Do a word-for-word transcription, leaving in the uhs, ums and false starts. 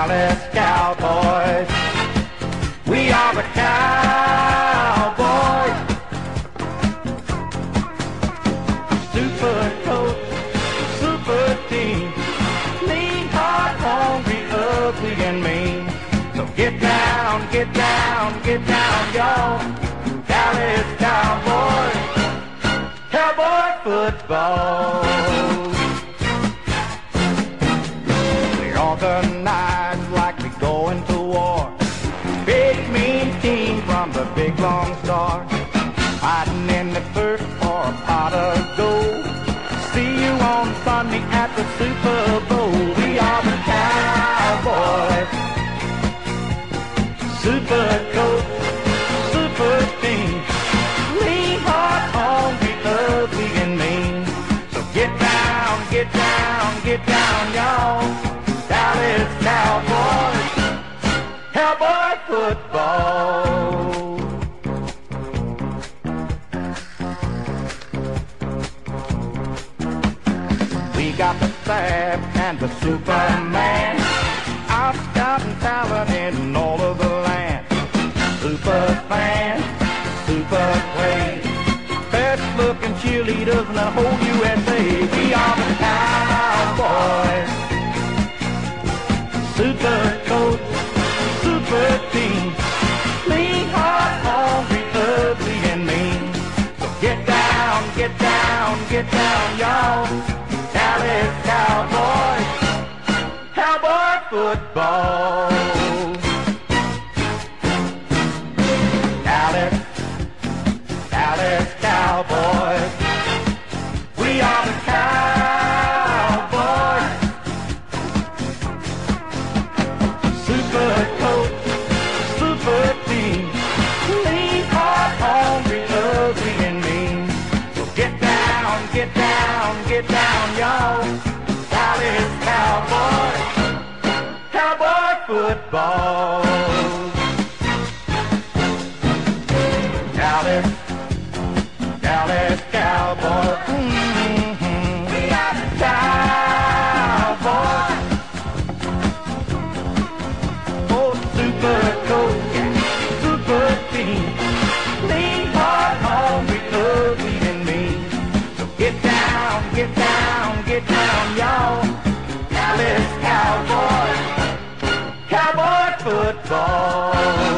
Dallas Cowboys. We are the Cowboys. Super coach, super team, mean, hard, hungry, ugly, and mean. So get down, get down, get down, y'all. Dallas Cowboys, Cowboy football. We're organized like we go into war. Big mean team from the big long star. Fighting in the dirt for a pot of gold. See you on Sunday at the Super Bowl. We are the Cowboys. Super coach, super team, lean, hard, hungry, ugly, and mean. So get down, get down, get down, y'all. Dallas Cowboys, Cowboy football. We got the Fab and the Superman, out scouting talent in all of the land. Super fan, super play, best looking cheerleaders in the whole U S A. We are the Cowboys. Super coach, super team, lean, hard, hungry, ugly, and mean. So get down, get down, get down, y'all. Dallas Cowboys, Cowboy football. Dallas, Dallas Cowboys. We are the Cowboys. Super coach, super team, lean, hard, hungry, ugly, and mean. So get down, get down, get down, y'all. Dallas Cowboys, Cowboy football. Dallas, Dallas Cowboys. Mm-hmm. We are the Cowboys. Oh, super coach, super team, lean, hard, hungry, ugly, and mean. So get down, get down, get down, y'all. Dallas Cowboys, Cowboy football.